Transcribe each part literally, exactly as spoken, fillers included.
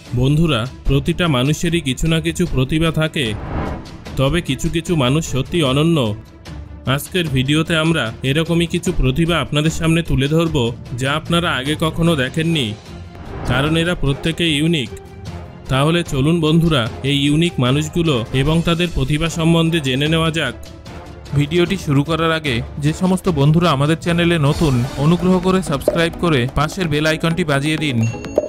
বন্ধুরা, প্রতিটা মানুষেরই কিছু না কিছু প্রতিভা থাকে, তবে কিছু কিছু মানুষ সত্যি অনন্য। আজকের ভিডিওতে আমরা এরকমই কিছু প্রতিভা আপনাদের সামনে তুলে ধরব, যা আপনারা আগে কখনো দেখেননি, কারণ এরা প্রত্যেকেই ইউনিক। তাহলে চলুন বন্ধুরা, এই ইউনিক মানুষগুলো এবং তাদের প্রতিভা সম্বন্ধে জেনে নেওয়া যাক। ভিডিওটি শুরু করার আগে যে সমস্ত বন্ধুরা আমাদের চ্যানেলে নতুন, অনুগ্রহ করে সাবস্ক্রাইব করে পাশের বেল আইকনটি বাজিয়ে দিন।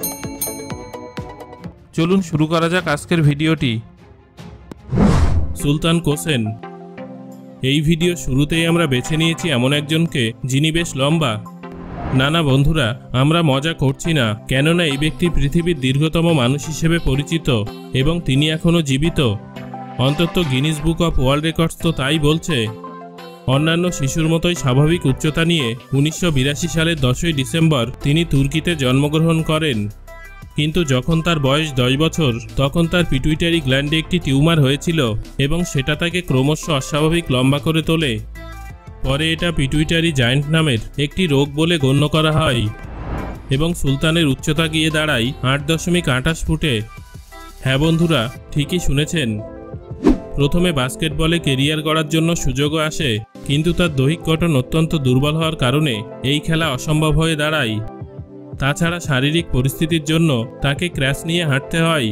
চলুন শুরু করা যাক আজকের ভিডিওটি। সুলতান কোসেন। এই ভিডিও শুরুতেই আমরা বেছে নিয়েছি এমন একজনকে যিনি বেশ লম্বা। না না বন্ধুরা, আমরা মজা করছি না, কেননা এই ব্যক্তি পৃথিবীর দীর্ঘতম মানুষ হিসেবে পরিচিত এবং তিনি এখনও জীবিত। অন্তত Guinness book of world records তো তাই বলছে। অন্যান্য শিশুর মতোই স্বাভাবিক উচ্চতা নিয়ে উনিশশো বিরাশি সালের দশই ডিসেম্বর তিনি তুর্কিতে জন্মগ্রহণ করেন। কিন্তু যখন তার বয়স দশ বছর তখন তার পিটুইটারি গ্ল্যান্ডে একটি টিউমার হয়েছিল এবং সেটা তাকে ক্রমশ অস্বাভাবিক লম্বা করে তোলে। পরে এটা পিটুইটারি জায়েন্ট নামের একটি রোগ বলে গণ্য করা হয় এবং সুলতানের উচ্চতা গিয়ে দাঁড়ায় আট দশমিক আঠাশ ফুটে। হ্যাঁ বন্ধুরা, ঠিকই শুনেছেন। প্রথমে বাস্কেটবলে কেরিয়ার গড়ার জন্য সুযোগও আসে, কিন্তু তার দৈহিক গঠন অত্যন্ত দুর্বল হওয়ার কারণে এই খেলা অসম্ভব হয়ে দাঁড়ায়। তাছাড়া শারীরিক পরিস্থিতির জন্য তাকে ক্র্যাশ নিয়ে হাঁটতে হয়।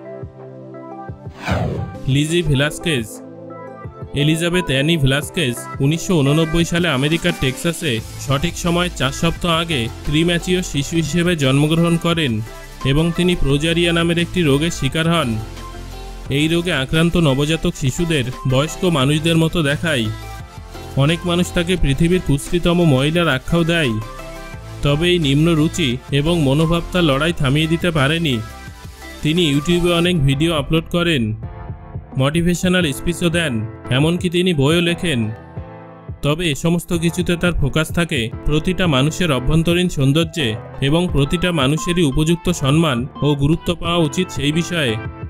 Lizzie Velasquez. Elizabeth Anne Velasquez উনিশশো উননব্বই সালে আমেরিকার টেক্সাসে সঠিক সময় চার সপ্তাহ আগে প্রিম্যাচিওর শিশু হিসেবে জন্মগ্রহণ করেন এবং তিনি প্রোজারিয়া নামের একটি রোগের শিকার হন। এই রোগে আক্রান্ত নবজাতক শিশুদের বয়স্ক মানুষদের মতো দেখায়। অনেক মানুষ তাকে পৃথিবীর কুশ্রীতম মহিলার আখ্যাও দেয়। তবে এই নিম্ন রুচি এবং মনোভাব তার লড়াই থামিয়ে দিতে পারেনি। তিনি ইউটিউবে অনেক ভিডিও আপলোড করেন, মোটিভেশনাল স্পিচও দেন, এমনকি তিনি বইও লেখেন। তবে এ সমস্ত কিছুতে তার ফোকাস থাকে প্রতিটা মানুষের অভ্যন্তরীণ সৌন্দর্যে এবং প্রতিটা মানুষেরই উপযুক্ত সম্মান ও গুরুত্ব পাওয়া উচিত সেই বিষয়ে।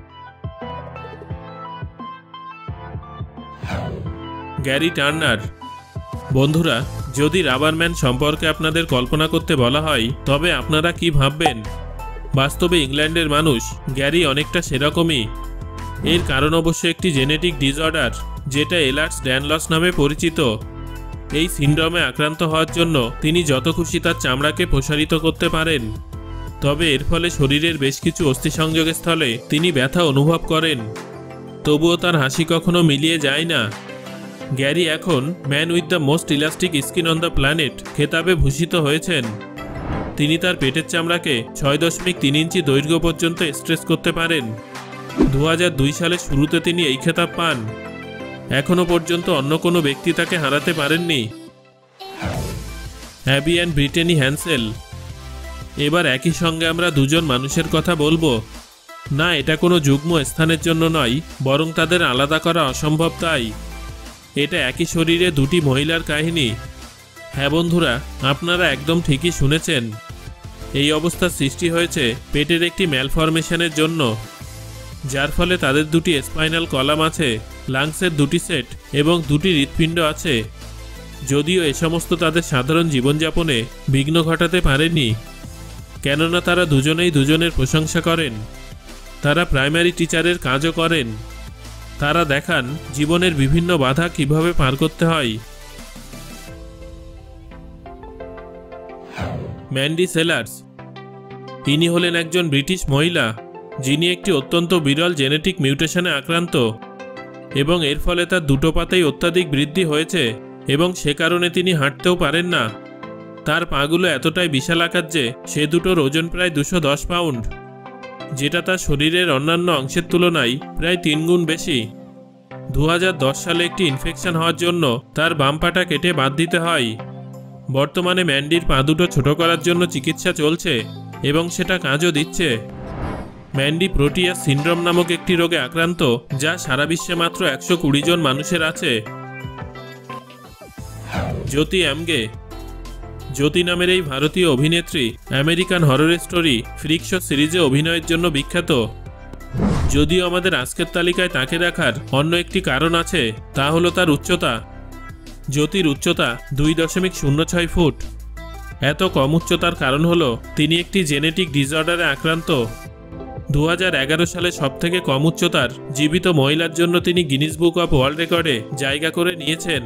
Gary Turner. বন্ধুরা, যদি রাবারম্যান সম্পর্কে আপনাদের কল্পনা করতে বলা হয় তবে আপনারা কি ভাববেন? বাস্তবে ইংল্যান্ডের মানুষ গ্যারি অনেকটা সেরকমই। এর কারণ অবশ্য একটি জেনেটিক ডিসঅর্ডার, যেটা এলার্টস ড্যানলস নামে পরিচিত। এই সিন্ড্রোমে আক্রান্ত হওয়ার জন্য তিনি যত খুশি তার চামড়াকে প্রসারিত করতে পারেন, তবে এর ফলে শরীরের বেশ কিছু অস্থিসংযোগের স্থলে তিনি ব্যথা অনুভব করেন। তবুও তার হাসি কখনো মিলিয়ে যায় না। গ্যারি এখন man with the most elastic skin on the planet খেতাবে ভূষিত হয়েছেন। তিনি তার পেটের চামড়াকে ছয় দশমিক তিন ইঞ্চি দৈর্ঘ্য পর্যন্ত স্ট্রেচ করতে পারেন। দু হাজার দুই সালের শুরুতে তিনি এই খেতাব পান। এখনও পর্যন্ত অন্য কোনো ব্যক্তি তাকে হারাতে পারেননি। Abby and Brittany Hensel. এবার একই সঙ্গে আমরা দুজন মানুষের কথা বলবো না, এটা কোনো যুগ্ম স্থানের জন্য নয়, বরং তাদের আলাদা করা অসম্ভব। তাই এটা একই শরীরে দুটি মহিলার কাহিনী। হ্যাঁ বন্ধুরা, আপনারা একদম ঠিকই শুনেছেন। এই অবস্থার সৃষ্টি হয়েছে পেটের একটি ম্যালফরমেশনের জন্য, যার ফলে তাদের দুটি স্পাইনাল কলাম আছে, লাংসের দুটি সেট এবং দুটি হৃৎপিণ্ড আছে। যদিও এ সমস্ত তাদের সাধারণ জীবনযাপনে বিঘ্ন ঘটাতে পারেনি, কেননা তারা দুজনেই দুজনের প্রশংসা করেন। তারা প্রাইমারি টিচারের কাজও করেন। তারা দেখান জীবনের বিভিন্ন বাধা কিভাবে পার করতে হয়। Mandy Sellars. ইনি হলেন একজন ব্রিটিশ মহিলা যিনি একটি অত্যন্ত বিরল জেনেটিক মিউটেশনে আক্রান্ত এবং এর ফলে তার দুটো পাতেই অত্যাধিক বৃদ্ধি হয়েছে এবং সে কারণে তিনি হাঁটতেও পারেন না। তার পাগুলো এতটাই বিশাল আকার যে সে দুটোর ওজন প্রায় দুশো দশ পাউন্ড, যেটা তার শরীরের অন্যান্য অংশের তুলনায় প্রায় তিন গুণ বেশি। দু হাজার দশ সালে একটি ইনফেকশন হওয়ার জন্য তার বাম পাটা কেটে বাদ দিতে হয়। বর্তমানে ম্যান্ডির পা দুটো ছোট করার জন্য চিকিৎসা চলছে এবং সেটা কাজও দিচ্ছে। ম্যান্ডি প্রোটিয়াস সিন্ড্রোম নামক একটি রোগে আক্রান্ত, যা সারা বিশ্বে মাত্র একশো কুড়ি জন মানুষের আছে। জ্যোতি অ্যামগে। জ্যোতি নামের এই ভারতীয় অভিনেত্রী American horror story freak show সিরিজে অভিনয়ের জন্য বিখ্যাত। যদিও আমাদের আজকের তালিকায় তাকে দেখার অন্য একটি কারণ আছে, তা হলো তার উচ্চতা। জ্যোতির উচ্চতা দুই দশমিক শূন্য ছয় ফুট। এত কম উচ্চতার কারণ হলো তিনি একটি জেনেটিক ডিসঅর্ডারে আক্রান্ত। দু হাজার এগারো সালে সবথেকে কম উচ্চতার জীবিত মহিলার জন্য তিনি গিনিস বুক অফ ওয়ার্ল্ড রেকর্ডে জায়গা করে নিয়েছেন।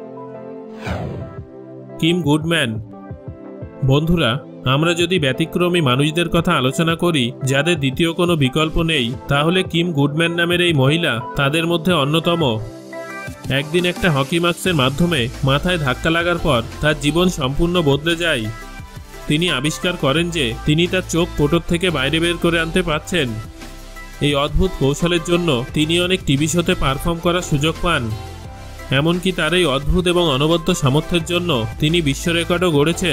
Kim Goodman. বন্ধুরা, আমরা যদি ব্যতিক্রমী মানুষদের কথা আলোচনা করি যাদের দ্বিতীয় কোনো বিকল্প নেই, তাহলে কিম গুডম্যান নামের এই মহিলা তাদের মধ্যে অন্যতম। একদিন একটা হকি মাস্কের মাধ্যমে মাথায় ধাক্কা লাগার পর তার জীবন সম্পূর্ণ বদলে যায়। তিনি আবিষ্কার করেন যে তিনি তার চোখ কোটর থেকে বাইরে বের করে আনতে পারছেন। এই অদ্ভুত কৌশলের জন্য তিনি অনেক টিভি শোতে পারফর্ম করার সুযোগ পান। এমনকি তার এই অদ্ভুত এবং অনবদ্য সামর্থ্যের জন্য তিনি বিশ্ব রেকর্ডও গড়েছেন।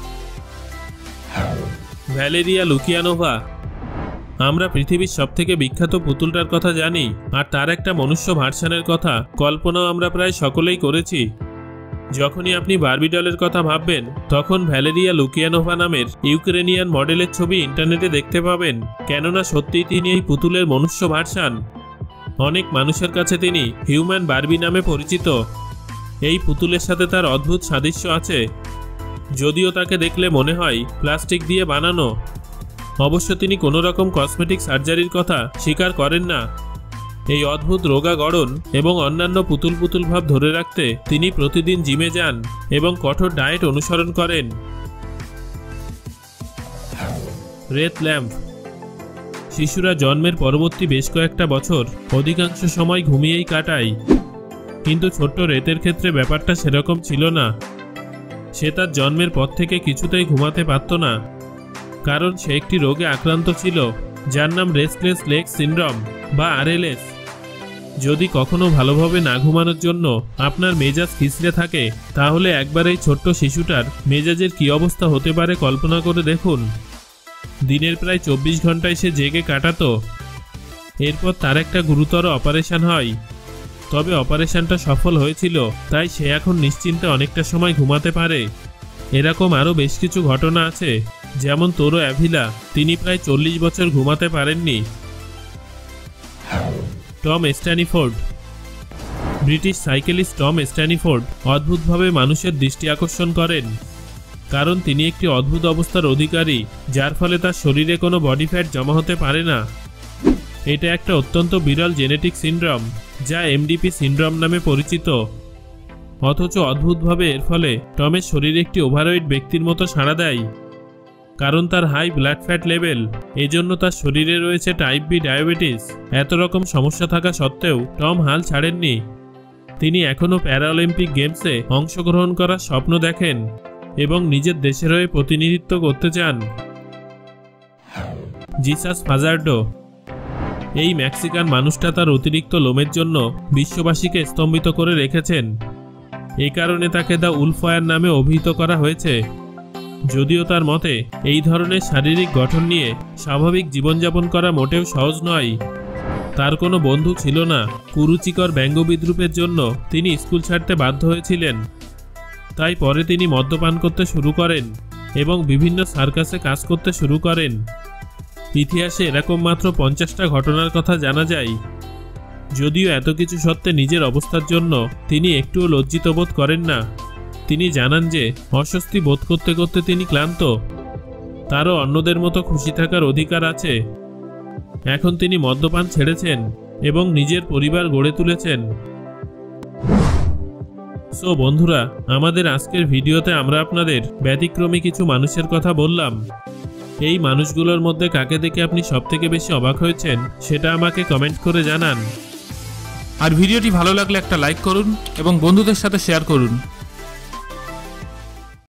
Valeria Lukyanova. আমরা পৃথিবীর সবথেকে বিখ্যাত পুতুলটার কথা জানি, আর তার একটা মনুষ্য ভার্সানের কথা কল্পনাও আমরা প্রায় সকলেই করেছি। যখনই আপনি বার্বি ডলের কথা ভাববেন, তখন ভ্যালেরিয়া লুকিয়ানোভা নামের ইউক্রেনিয়ান মডেলের ছবি ইন্টারনেটে দেখতে পাবেন, কেননা সত্যিই তিনি এই পুতুলের মনুষ্য ভার্সান। অনেক মানুষের কাছে তিনি হিউম্যান বার্বি নামে পরিচিত। এই পুতুলের সাথে তার অদ্ভুত সাদৃশ্য আছে, যদিও তাকে দেখলে মনে হয় প্লাস্টিক দিয়ে বানানো। অবশ্য তিনি কোনো রকম কসমেটিক সার্জারির কথা স্বীকার করেন না। এই অদ্ভুত রোগা গড়ন এবং অন্যান্য পুতুল পুতুল ভাব ধরে রাখতে তিনি প্রতিদিন জিমে যান এবং কঠোর ডায়েট অনুসরণ করেন। Rhett Lamb. শিশুরা জন্মের পরবর্তী বেশ কয়েকটা বছর অধিকাংশ সময় ঘুমিয়েই কাটায়, কিন্তু ছোট্ট রেতের ক্ষেত্রে ব্যাপারটা সেরকম ছিল না। সে তার জন্মের পর থেকে কিছুতেই ঘুমাতে পারত না, কারণ সে একটি রোগে আক্রান্ত ছিল যার নাম রেস্টলেস লেগ সিনড্রোম বা আর এল এস। যদি কখনো ভালোভাবে না ঘুমানোর জন্য আপনার মেজাজ খিঁচড়ে থাকে, তাহলে একবার এই ছোট্ট শিশুটার মেজাজের কী অবস্থা হতে পারে কল্পনা করে দেখুন। দিনের প্রায় চব্বিশ ঘন্টায় সে জেগে কাটাতো। এরপর তার একটা গুরুতর অপারেশন হয়, তবে অপারেশনটা সফল হয়েছিল, তাই সে এখন নিশ্চিন্তে অনেকটা সময় ঘুমাতে পারে। এরকম আরও বেশ কিছু ঘটনা আছে, যেমন তোরো অ্যাভিলা, তিনি প্রায় চল্লিশ বছর ঘুমাতে পারেননি। Tom Stanniford. British cyclist Tom Stanniford অদ্ভুতভাবে মানুষের দৃষ্টি আকর্ষণ করেন, কারণ তিনি একটি অদ্ভুত অবস্থার অধিকারী, যার ফলে তার শরীরে কোনো বডি ফ্যাট জমা হতে পারে না। এটা একটা অত্যন্ত বিরল জেনেটিক সিনড্রোম, যা এম ডি পি সিনড্রোম নামে পরিচিত। অথচ অদ্ভুতভাবে এর ফলে টমের শরীর একটি ওভারওয়েট ব্যক্তির মতো সাড়া দেয়, কারণ তার হাই ব্লাড ফ্যাট লেভেল। এজন্য তার শরীরে রয়েছে টাইপ বি ডায়াবেটিস। এত রকম সমস্যা থাকা সত্ত্বেও টম হাল ছাড়েননি। তিনি এখনও প্যারাঅলিম্পিক গেমসে অংশগ্রহণ করার স্বপ্ন দেখেন এবং নিজের দেশের হয়ে প্রতিনিধিত্ব করতে চান। Jesus Fajardo. এই মেক্সিকান মানুষটা তার অতিরিক্ত লোমের জন্য বিশ্ববাসীকে স্তম্ভিত করে রেখেছেন। এই কারণে তাকে দ্য উলফায়ার নামে অভিহিত করা হয়েছে। যদিও তার মতে এই ধরনের শারীরিক গঠন নিয়ে স্বাভাবিক জীবনযাপন করা মোটেও সহজ নয়। তার কোনো বন্ধু ছিল না। কুরুচিকর ব্যঙ্গ বিদ্রুপের জন্য তিনি স্কুল ছাড়তে বাধ্য হয়েছিলেন। তাই পরে তিনি মদ্যপান করতে শুরু করেন এবং বিভিন্ন সার্কাসে কাজ করতে শুরু করেন। ইতিহাসে এরকম মাত্র পঞ্চাশটা ঘটনার কথা জানা যায়। যদিও এত কিছু সত্ত্বে নিজের অবস্থার জন্য তিনি একটুও লজ্জিত বোধ করেন না। তিনি জানান যে অস্বস্তি বোধ করতে করতে তিনি ক্লান্ত। তারও অন্যদের মতো খুশি থাকার অধিকার আছে। এখন তিনি মদ্যপান ছেড়েছেন এবং নিজের পরিবার গড়ে তুলেছেন। সো বন্ধুরা, আমাদের আজকের ভিডিওতে আমরা আপনাদের ব্যতিক্রমী কিছু মানুষের কথা বললাম। এই মানুষগুলোর মধ্যে কাকে দেখে আপনি সবথেকে বেশি অবাক হয়েছেন সেটা আমাকে কমেন্ট করে জানান। আর ভিডিওটি ভালো লাগলে একটা লাইক করুন এবং বন্ধুদের সাথে শেয়ার করুন।